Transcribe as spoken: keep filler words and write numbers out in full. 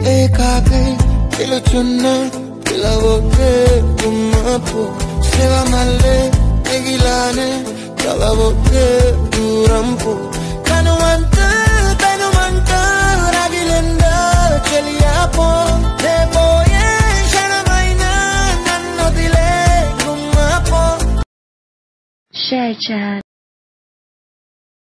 ఏకాకై పిలుచున్న పిలవొకే గుమ్మపు శివ మల్లె ఎగిలానే కలవొకే దూరం పో కనుమంత కనుమంత రగిలిందా చెలియా పో పోయే క్షణమైన నన్నొదిలే గుమ్మపో షేర్ చేయాలి.